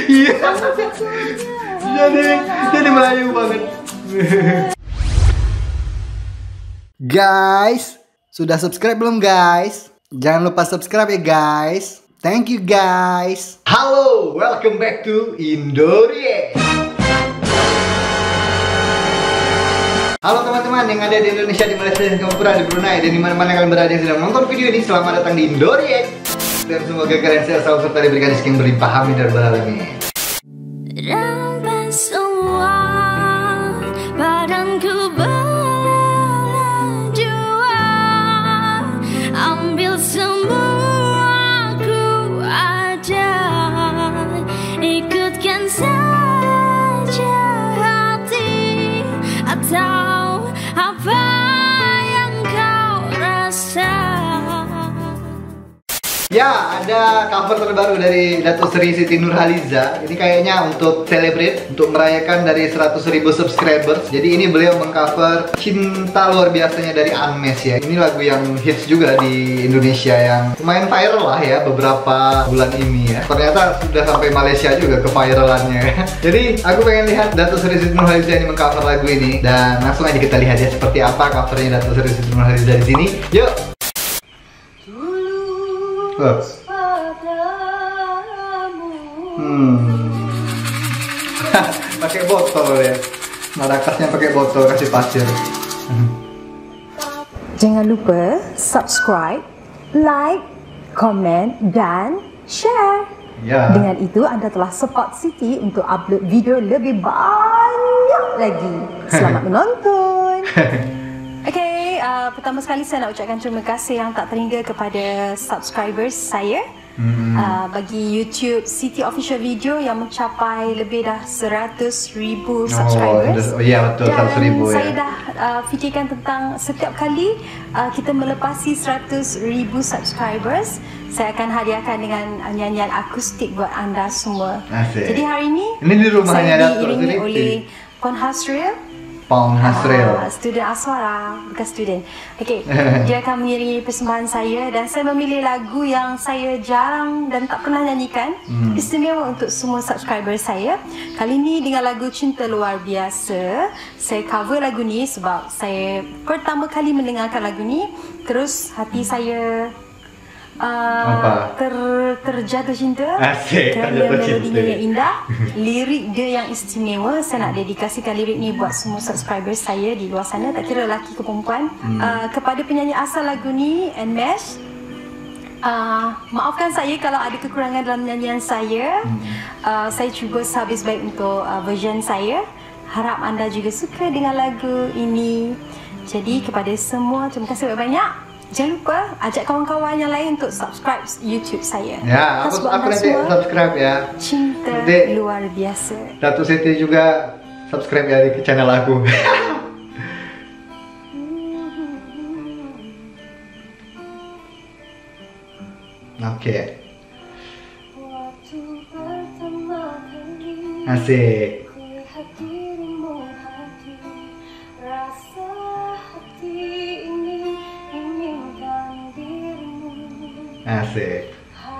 Iya. Jadi Melayu banget. Guys, sudah subscribe belum guys? Jangan lupa subscribe ya guys. Thank you guys. Halo, welcome back to Indoreact. Halo teman-teman yang ada di Indonesia, di Malaysia, di Singapura, di Brunei, dan dimana-mana kalian berada yang sedang menonton video ini. Selamat datang di Indoreact. Dan semoga kalian sehat selalu serta diberikan rezeki yang berlimpah, amin dan beralamin. Rampas semua badanku berdua, ambil semua ku ada, ikutkan saja hati atau apa yang kau rasa. Ya, ada cover terbaru dari Datuk Seri Siti Nurhaliza. Ini kayaknya untuk celebrate, untuk merayakan dari 100.000 subscribers. Jadi ini beliau mengcover Cinta Luar Biasanya dari Unmesh ya. Ini lagu yang hits juga di Indonesia, yang lumayan viral lah ya beberapa bulan ini ya. Ternyata sudah sampai Malaysia juga keviralannya. Jadi aku pengen lihat Datuk Seri Siti Nurhaliza ini mengcover lagu ini. Dan langsung aja kita lihat ya seperti apa covernya Datuk Seri Siti Nurhaliza di sini. Yuk! Pakai botol ya. Marakasnya pakai botol, kasih pasir. Jangan lupa subscribe, like, komen, dan share. Ya. Dengan itu anda telah support Siti untuk upload video lebih banyak lagi. Selamat menonton. Okay, pertama sekali saya nak ucapkan terima kasih yang tak terhingga kepada subscribers saya. Bagi YouTube Siti Official Video yang mencapai lebih dah 100.000 subscribers. Oh iya betul, 100.000 ya. Saya dah fikirkan tentang setiap kali kita melepasi 100.000 subscribers, saya akan hadiahkan dengan nyanyian akustik buat anda semua. Asik. Jadi hari ini di rumahnya saya Datuk diiringi Siti oleh Puan Hasril, student Aswara, bukan student. Okey, dia akan mengiringi persembahan saya dan saya memilih lagu yang saya jarang dan tak pernah nyanyikan. Istimewa untuk semua subscriber saya. Kali ini dengan lagu Cinta Luar Biasa. Saya cover lagu ni sebab saya pertama kali mendengarkan lagu ni, terus hati saya terjatuh cinta. Asik, kerana terjatuh cinta. melodinya yang indah, lirik dia yang istimewa. Saya nak dedikasikan lirik ni buat semua subscriber saya di luar sana, tak kira lelaki ke perempuan. Kepada penyanyi asal lagu ni, Unmesh, maafkan saya kalau ada kekurangan dalam nyanyian saya. Saya cuba sehabis baik untuk version saya. Harap anda juga suka dengan lagu ini. Jadi kepada semua, terima kasih banyak-banyak. Jangan lupa ajak kawan-kawan yang lain untuk subscribe YouTube saya. Ya, aku nanti subscribe ya. Cinta nanti Luar Biasa. Datuk Siti juga subscribe ya di channel aku. Oke. Asik. Asik.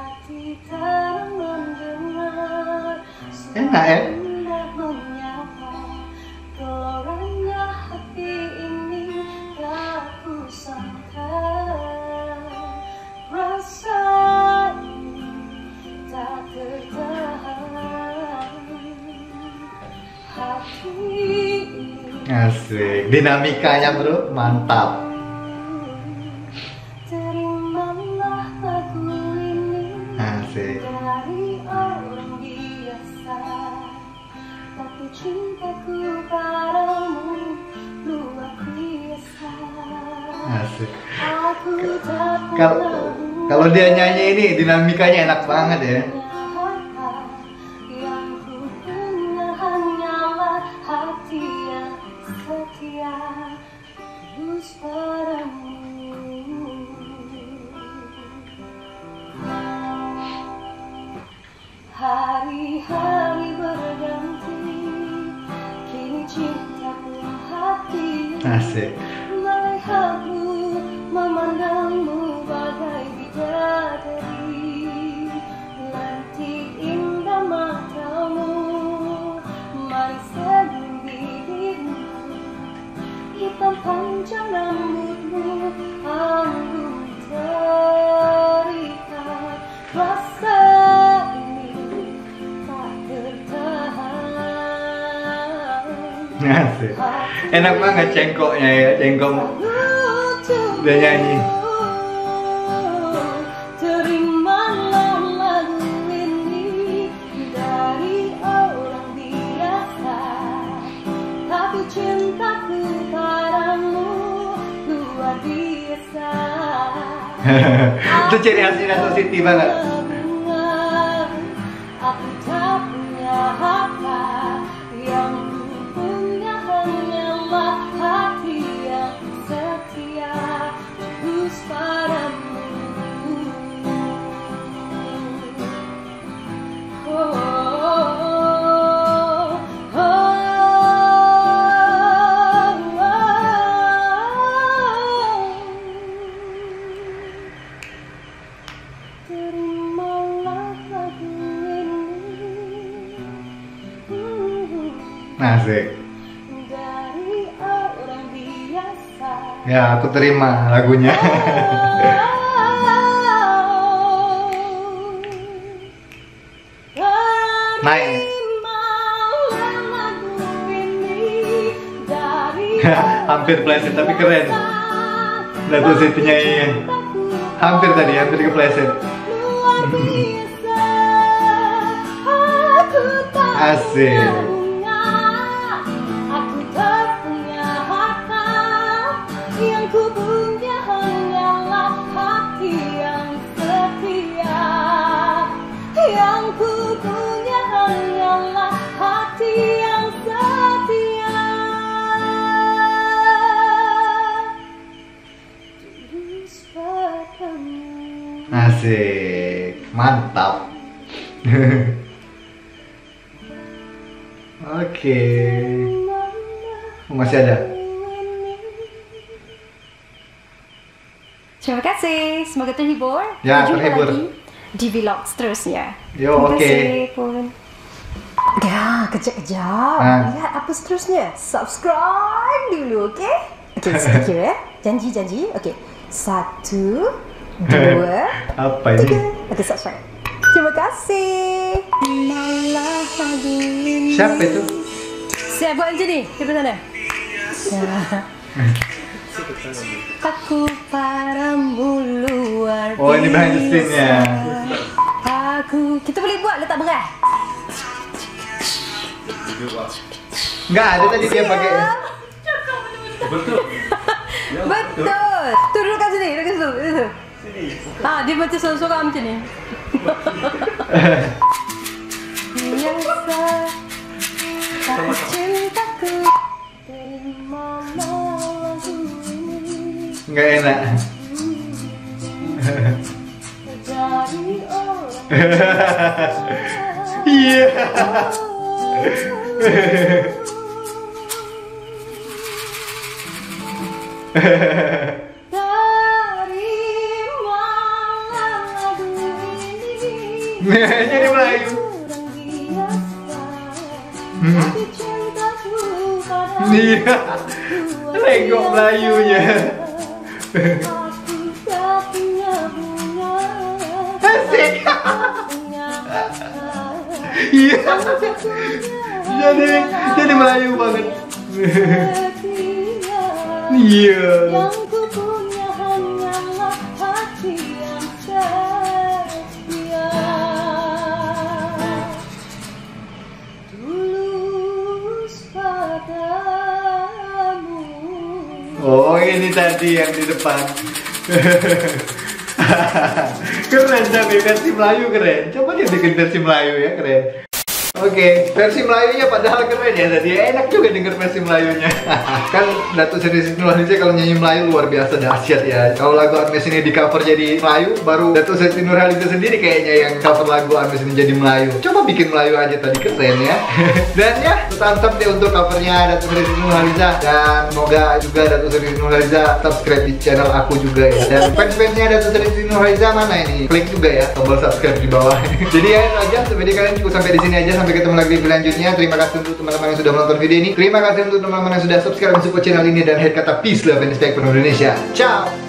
Enak ya? Asik. Dinamikanya bro, mantap. Asik. Dari orang biasa, tapi cintaku padamu luar biasa. Asik. Kalau dia nyanyi ini dinamikanya enak banget ya. Yang ku punya hanyalah hati yang setia, tulus padamu. Hari-hari berganti, kini cintaku hati. Asik. Melihatmu, memandangmu bagai bidadari, lantik indah mata Asik. Enak banget cengkoknya ya, cengkok dia nyanyi. Terimalah lagu ini dari orang biasa, tapi cintaku padamu luar biasa. Itu ciri khasnya Dato' Siti banget. Aku tak punya harta, yang ku punya hanyalah hati yang setia tulus padamu. Oh, oh, oh, terimalah lagu ini Asik. dari orang biasa. Ya, aku terima lagunya. Naik. Hampir pleset tapi keren. Dato' Siti nyanyi. Hampir tadi, hampir kepleset. Asik. Aku tak punya harta, yang ku punya hanyalah hati yang setia. Yang ku punya hanyalah hati yang setia. Tulus padamu. Asik. Mantap. Oke. Masih ada? Terima kasih, semoga terhibur. Ya, Jumpa terhibur. lagi di vlog seterusnya. Yo, Terima oke. kasih pun. Ya, kejap-kejap. Lihat apa seterusnya. Subscribe dulu, oke? Oke, sedikit ya. Janji. Oke. 1, 2, Apa ini? 3. Oke, subscribe. Terima kasih. Malah lagu ini. Siapa itu? Saya buat macam ni, daripada sana. Ya. Aku padamu luar biasa. Oh, ini behind the scene-nya. Kita boleh buat letak beras. Enggak ada tadi dia pakai. Betul. Tu duduk kat sini, dekat situ. Dia macam seorang-seorang macam ni. Biasa tak cintaku. Terimalah lagu ini Enggak enak. dari orang Iya. terimalah lagu ini Jadi Melayu. orang biasa, tapi cintaku padamu Iya. Legok Melayunya. aku tak punya bunga, Asik. punya Iya. Jadi Melayu banget. setia. Iya. Yang ku punya hanyalah hati yang setia. Tulus padamu. Oh, ini tadi yang di depan. Keren tapi versi Melayu keren. Coba dia bikin versi Melayu ya, keren. Oke, versi Melayunya padahal keren ya tadi. Enak juga denger versi Melayunya. Kan Dato' Siti Nurhaliza kalau nyanyi Melayu luar biasa dahsyat ya. Kalau lagu Unmesh ini di cover jadi Melayu, baru Dato' Siti Nurhaliza sendiri kayaknya yang cover lagu Unmesh ini jadi Melayu. Coba bikin Melayu aja tadi, keren ya. Dan ya, thumbs up deh untuk covernya Dato' Siti Nurhaliza. Dan semoga juga Dato' Siti Nurhaliza subscribe di channel aku juga ya. Dan fans-fansnya Dato' Siti Nurhaliza mana ini? Klik juga ya tombol subscribe di bawah. Jadi ya itu aja, seperti kalian cukup sampai di sini aja. Sampai ketemu lagi di video selanjutnya. Terima kasih untuk teman-teman yang sudah menonton video ini. Terima kasih untuk teman-teman yang sudah subscribe dan support channel ini. Dan akhir kata peace, love, and respect for Indonesia. Ciao.